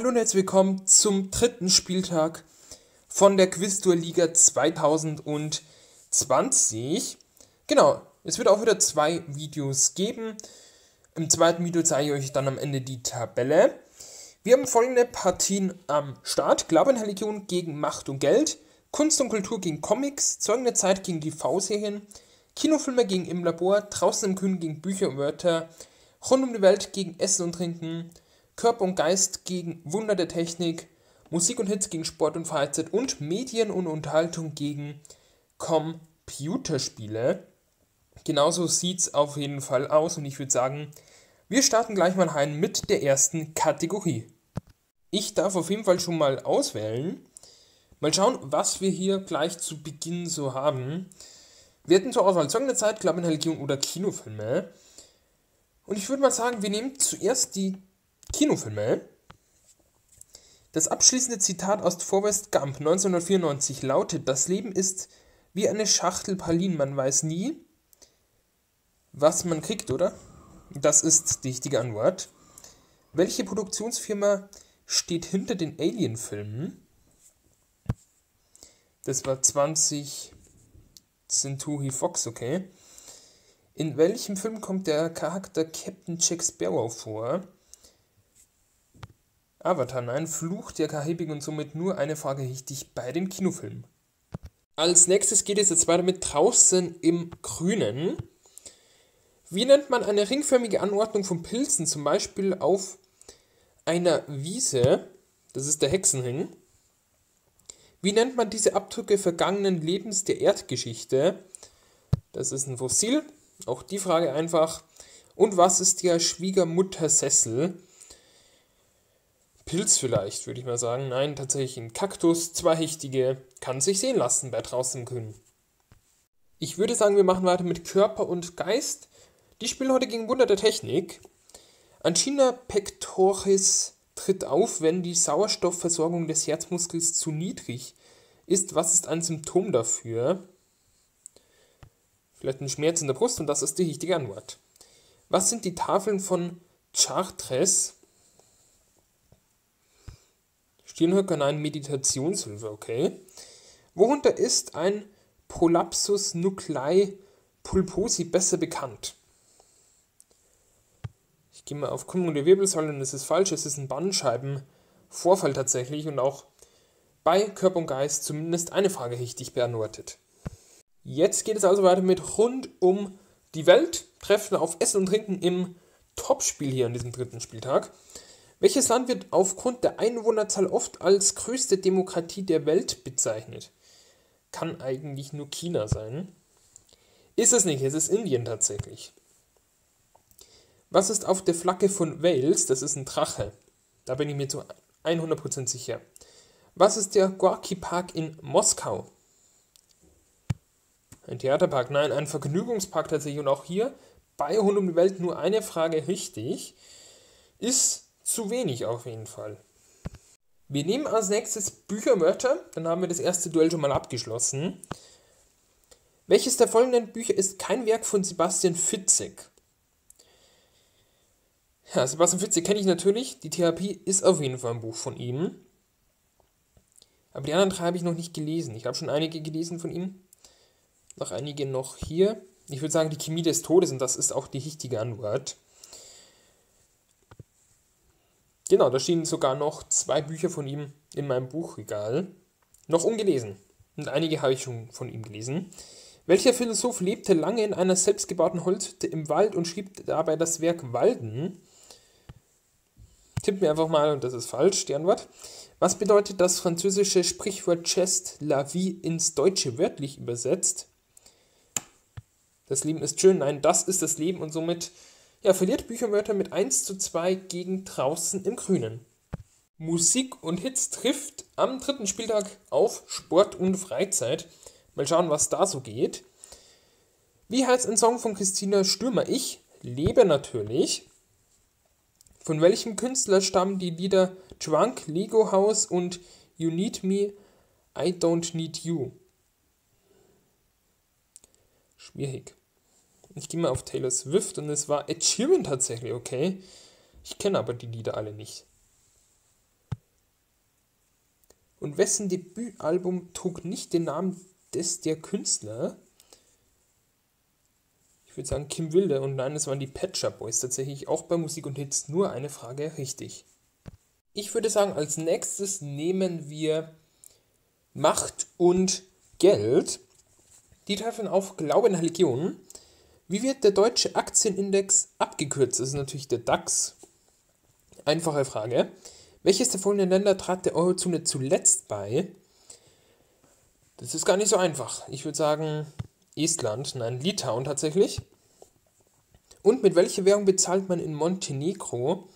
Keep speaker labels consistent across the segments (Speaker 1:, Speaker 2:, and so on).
Speaker 1: Hallo und herzlich willkommen zum dritten Spieltag von der Quiztour-Liga 2020. Genau, es wird auch wieder 2 Videos geben. Im zweiten Video zeige ich euch dann am Ende die Tabelle. Wir haben folgende Partien am Start. Glaube und Religion gegen Macht und Geld, Kunst und Kultur gegen Comics, Zeugen der Zeit gegen die V-Serien, Kinofilme gegen Im Labor, Draußen im Grün gegen Bücher und Wörter, Rund um die Welt gegen Essen und Trinken, Körper und Geist gegen Wunder der Technik, Musik und Hits gegen Sport und Freizeit und Medien und Unterhaltung gegen Computerspiele. Genauso sieht es auf jeden Fall aus und ich würde sagen, wir starten gleich mal rein mit der ersten Kategorie. Ich darf auf jeden Fall schon mal auswählen. Mal schauen, was wir hier gleich zu Beginn so haben. Wir hätten zur Auswahl Zeugen der Zeit, Glaube und Religion oder Kinofilme. Und ich würde mal sagen, wir nehmen zuerst die Kinofilme. Das abschließende Zitat aus Forrest Gump 1994 lautet: Das Leben ist wie eine Schachtel Pralinen, man weiß nie, was man kriegt, oder? Das ist die richtige Antwort. Welche Produktionsfirma steht hinter den Alien-Filmen? Das war 20 Century Fox, okay. In welchem Film kommt der Charakter Captain Jack Sparrow vor? Avatar, nein. Fluch der Karibik und somit nur eine Frage richtig bei den Kinofilmen. Als nächstes geht es jetzt weiter mit Draußen im Grünen. Wie nennt man eine ringförmige Anordnung von Pilzen, zum Beispiel auf einer Wiese? Das ist der Hexenring. Wie nennt man diese Abdrücke vergangenen Lebens der Erdgeschichte? Das ist ein Fossil. Auch die Frage einfach. Und was ist der Schwiegermuttersessel? Pilz vielleicht, würde ich mal sagen. Nein, tatsächlich ein Kaktus, 2 richtige. Kann sich sehen lassen bei Draußen im Grünen. Ich würde sagen, wir machen weiter mit Körper und Geist. Die spielen heute gegen Wunder der Technik. Angina pectoris tritt auf, wenn die Sauerstoffversorgung des Herzmuskels zu niedrig ist. Was ist ein Symptom dafür? Vielleicht ein Schmerz in der Brust, und das ist die richtige Antwort. Was sind die Tafeln von Chartres? Stirnhöcker, nein, Meditationshilfe, okay. Worunter ist ein Prolapsus nuclei pulposi besser bekannt? Ich gehe mal auf Krümmung der Wirbelsäule und es ist falsch, es ist ein Bandscheibenvorfall tatsächlich und auch bei Körper und Geist zumindest eine Frage richtig beantwortet. Jetzt geht es also weiter mit Rund um die Welt. Treffen auf Essen und Trinken im Topspiel hier an diesem dritten Spieltag. Welches Land wird aufgrund der Einwohnerzahl oft als größte Demokratie der Welt bezeichnet? Kann eigentlich nur China sein. Ist es nicht, es ist Indien tatsächlich. Was ist auf der Flagge von Wales? Das ist ein Drache. Da bin ich mir zu 100% sicher. Was ist der Gorki Park in Moskau? Ein Theaterpark, nein, ein Vergnügungspark tatsächlich. Und auch hier bei Rund um die Welt nur eine Frage richtig. Ist zu wenig auf jeden Fall. Wir nehmen als nächstes Bücherwörter. Dann haben wir das erste Duell schon mal abgeschlossen. Welches der folgenden Bücher ist kein Werk von Sebastian Fitzek? Ja, Sebastian Fitzek kenne ich natürlich. Die Therapie ist auf jeden Fall ein Buch von ihm. Aber die anderen 3 habe ich noch nicht gelesen. Ich habe schon einige gelesen von ihm. Noch einige noch hier. Ich würde sagen, die Chemie des Todes, und das ist auch die richtige Antwort. Genau, da stehen sogar noch 2 Bücher von ihm in meinem Buchregal. Noch ungelesen. Und einige habe ich schon von ihm gelesen. Welcher Philosoph lebte lange in einer selbstgebauten Holzhütte im Wald und schrieb dabei das Werk Walden? Tipp mir einfach mal, und das ist falsch, die Antwort. Was bedeutet das französische Sprichwort Geste la vie ins Deutsche wörtlich übersetzt? Das Leben ist schön. Nein, das ist das Leben und somit verliert Bücherwörter mit 1:2 gegen Draußen im Grünen. Musik und Hits trifft am dritten Spieltag auf Sport und Freizeit. Mal schauen, was da so geht. Wie heißt ein Song von Christina Stürmer? Ich lebe natürlich. Von welchem Künstler stammen die Lieder Drunk, Lego House und You Need Me, I Don't Need You? Schwierig. Ich gehe mal auf Taylor Swift und es war Ed Sheeran tatsächlich, okay. Ich kenne aber die Lieder alle nicht. Und wessen Debütalbum trug nicht den Namen der Künstler? Ich würde sagen Kim Wilde, und nein, es waren die Pet Shop Boys tatsächlich, auch bei Musik und Hits nur eine Frage richtig. Ich würde sagen, als nächstes nehmen wir Macht und Geld. Die treffen auf Glaube in Religion. Wie wird der deutsche Aktienindex abgekürzt? Das ist natürlich der DAX. Einfache Frage. Welches der folgenden Länder trat der Eurozone zuletzt bei? Das ist gar nicht so einfach. Ich würde sagen Estland, nein, Litauen tatsächlich. Und mit welcher Währung bezahlt man in Montenegro?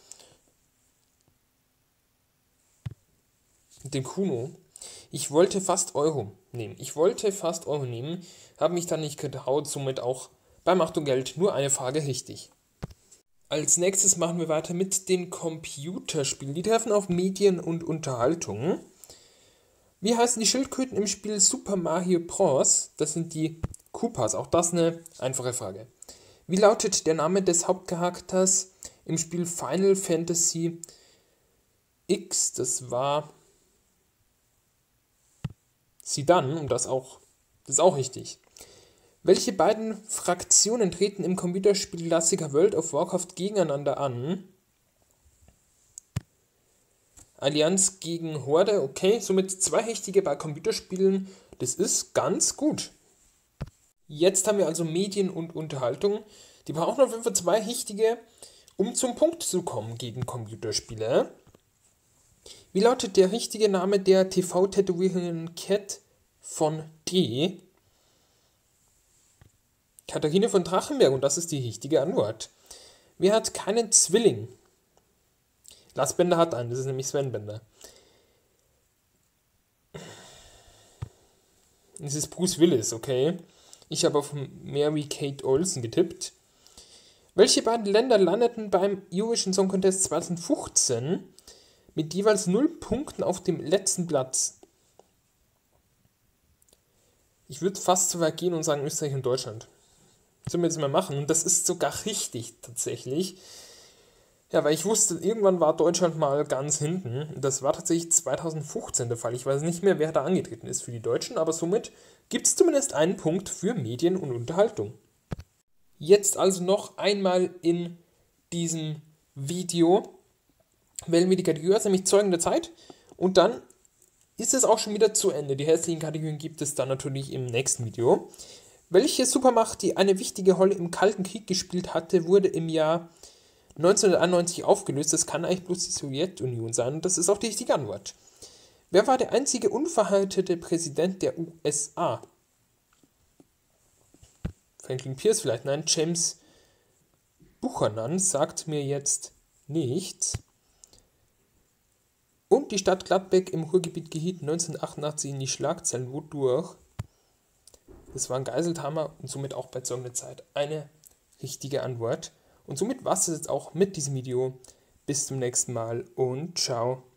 Speaker 1: Mit dem Kuno. Ich wollte fast Euro nehmen. Habe mich dann nicht getraut, somit auch bei Macht und Geld nur eine Frage richtig. Als nächstes machen wir weiter mit den Computerspielen. Die treffen auf Medien und Unterhaltung. Wie heißen die Schildkröten im Spiel Super Mario Bros? Das sind die Koopas. Auch das eine einfache Frage. Wie lautet der Name des Hauptcharakters im Spiel Final Fantasy X? Das war Zidane, und das ist auch richtig. Welche beiden Fraktionen treten im Computerspiel-Klassiker World of Warcraft gegeneinander an? Allianz gegen Horde, okay, somit 2 Richtige bei Computerspielen, das ist ganz gut. Jetzt haben wir also Medien und Unterhaltung. Die brauchen auf jeden Fall 2 Richtige, um zum Punkt zu kommen gegen Computerspiele. Wie lautet der richtige Name der TV-Tätowiererin Cat von D? Katharine von Drachenberg, und das ist die richtige Antwort. Wer hat keinen Zwilling? Lars Bender hat einen, das ist nämlich Sven Bender. Es ist Bruce Willis, okay. Ich habe auf Mary Kate Olsen getippt. Welche beiden Länder landeten beim Eurovision Song Contest 2015 mit jeweils 0 Punkten auf dem letzten Platz? Ich würde fast so weit gehen und sagen Österreich und Deutschland. Das sollen wir jetzt mal machen. Und das ist sogar richtig tatsächlich. Ja, weil ich wusste, irgendwann war Deutschland mal ganz hinten. Das war tatsächlich 2015 der Fall. Ich weiß nicht mehr, wer da angetreten ist für die Deutschen, aber somit gibt es zumindest einen Punkt für Medien und Unterhaltung. Jetzt also noch einmal in diesem Video wählen wir die Kategorie aus, nämlich Zeugen der Zeit. Und dann ist es auch schon wieder zu Ende. Die restlichen Kategorien gibt es dann natürlich im nächsten Video. Welche Supermacht, die eine wichtige Rolle im Kalten Krieg gespielt hatte, wurde im Jahr 1991 aufgelöst? Das kann eigentlich bloß die Sowjetunion sein, und das ist auch die richtige Antwort. Wer war der einzige unverheiratete Präsident der USA? Franklin Pierce vielleicht? Nein, James Buchanan sagt mir jetzt nichts. Und die Stadt Gladbeck im Ruhrgebiet geriet 1988 in die Schlagzeilen, wodurch? Das war ein Geiselhammer, und somit auch bei Zeugen der Zeit eine richtige Antwort. Und somit war es jetzt auch mit diesem Video. Bis zum nächsten Mal und ciao.